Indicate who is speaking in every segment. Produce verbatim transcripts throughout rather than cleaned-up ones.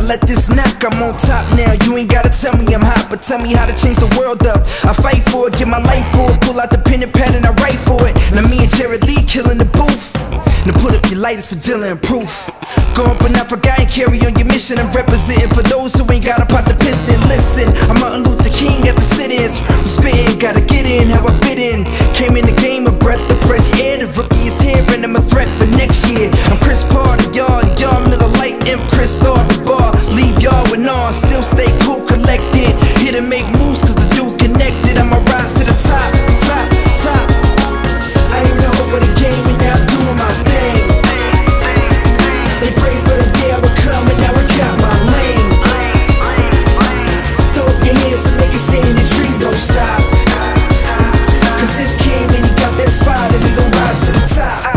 Speaker 1: let this knock, I'm on top now. You ain't gotta tell me I'm hot, but tell me how to change the world up. I fight for it, give my life for it. Pull out the pen and pad and I write for it. Now me and Jared Lee killing the booth. Now put up your lighters for Dylan and proof. Go up and I forgot and carry on your mission. I'm representing for those who ain't got a pot to piss in. Listen, I'm Martin Luther King at the sit-ins. Who's spitting, gotta get in, how I fit in. Came in the game, a breath of fresh air. The rookie is here and I'm a threat for next year. I'm Chris Paul to y'all, y'all Miller Lite and Chris Star the bar. Leave y'all with on, still stay cool, collected. Here to make moves cause the dude's connected. I'ma rise to the top, top, top. I ain't know what the game and now I'm doing my thing. They pray for the day I would come and now I got my lane. Throw up your hands and make it stay in the tree, don't stop. Cause if came and he got that spot and we gon' rise to the top.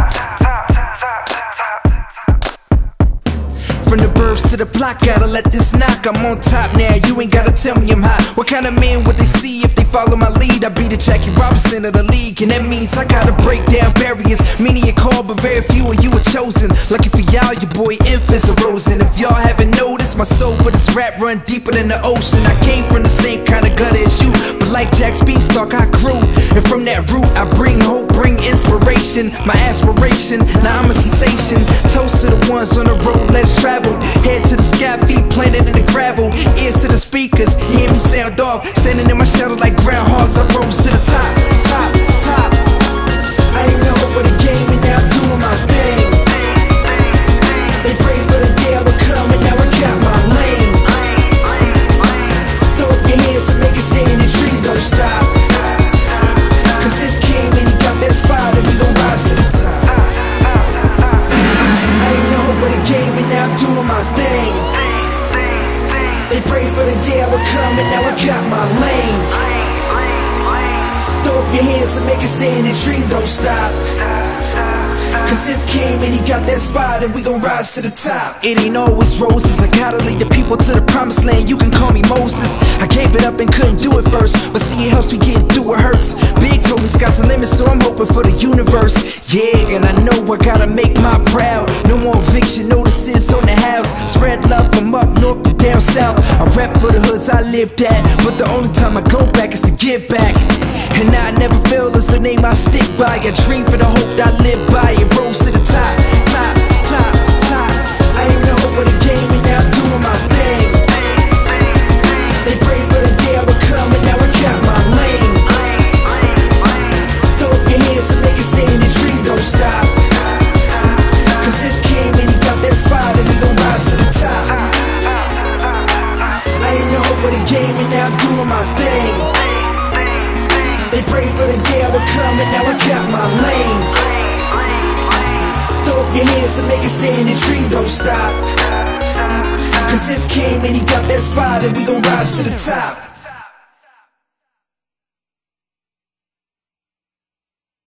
Speaker 1: From the burbs to the block, gotta let this knock. I'm on top now, you ain't gotta tell me I'm hot. What kind of man would they see if they follow my lead? I be the Jackie Robinson of the league, and that means I gotta break down barriers. Many are called, but very few of you are chosen. Lucky for y'all, your boy Infants arose. And if y'all haven't noticed, my soul for this rap run deeper than the ocean. I came from the same kind of gutter as you, but like Jack's Beanstalk, I grew. And from that root, I bring hope, bring inspiration. My aspiration, now I'm a sensation. Toast to the ones on the road less traveled. Head to the sky, feet planted in the gravel. Ears to the speakers, hear me sound off. Standing in my shadow like groundhogs, I rose to the top, top, top. I ain't know what the game and now I'm doing my thing. They pray for the day I would come and now I got my lane. Throw up your hands and make it stay in the tree, don't stop. Cause if came and he got that spot and we gon' rise to the top. I ain't know what the game and now I'm doing my thing. They pray for the day I would come and now I got my lane. Throw up your hands and make it stay in the tree, don't stop. Cause if came and he got that spot and we gon' rise to the top. It ain't always roses, I gotta lead the people to the promised land. You can call me Moses. I gave it up and couldn't do it first, but see it helps me get through it hurts. Big told me sky's the limit, so I'm hoping for the universe. Yeah, and I know I gotta make my proud. No more eviction notices on the house. Spread love from up north to down south. I rap for the hoods I lived at, but the only time I go back is to give back. And I never fail is the name I stick by. I dream for the hope that I live by. It rose to the top, top, top, top. I ain't know what the game and now I'm doing my thing. They pray for the day I would come and now I got my lane. Throw up your hands and make it stay in the tree, don't stop. Cause if came and he got that spot and we gon' rise to the top. I ain't know what the game and now I'm doing my thing. They pray for the day I would come and now I got my lane. Throw up your hands and make it stay in the tree, don't stop. Cause if came and he got that spot and we gon' rise to the top.